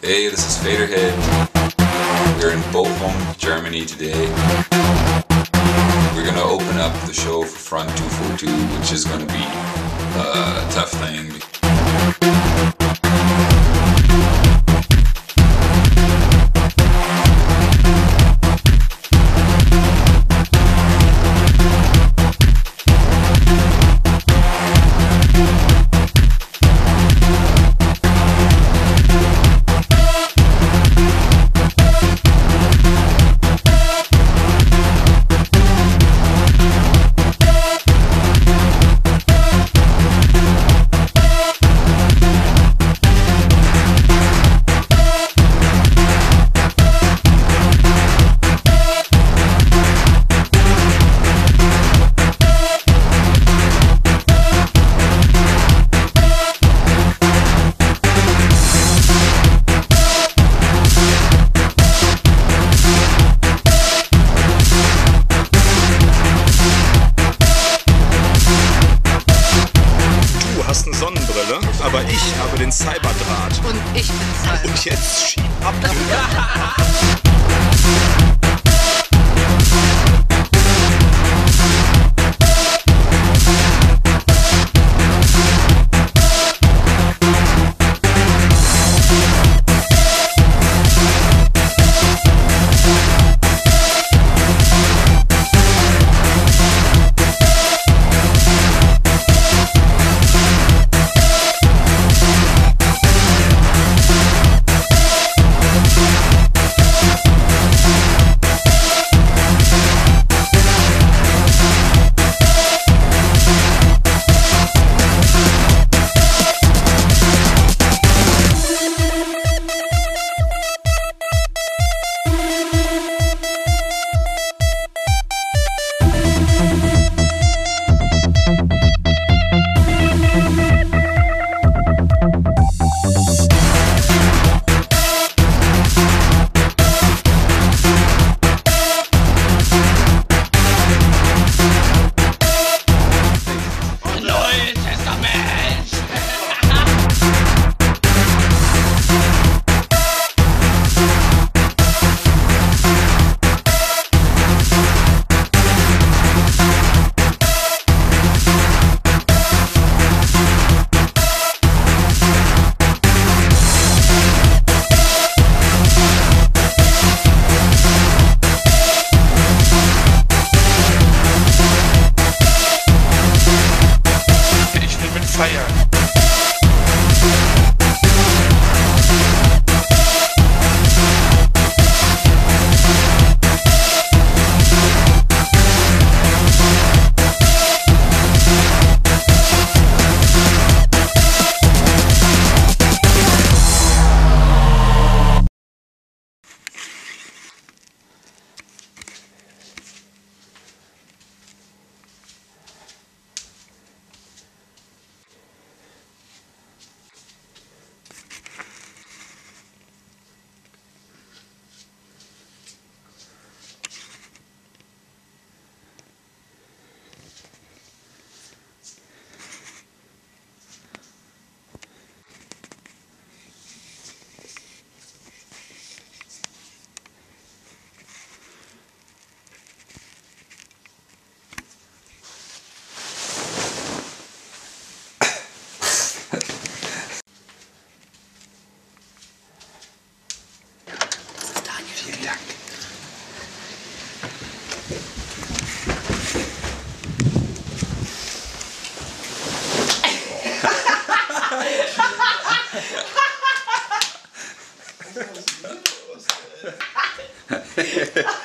Hey, this is Faderhead. We're in Bochum, Germany today. We're gonna open up the show for Front 242, which is gonna be a tough thing. Eine Sonnenbrille, aber ich habe den Cyberdraht. Und ich bin Cyber. Und jetzt schieb ab. Feiern. Vielen Dank. Ha ha ha.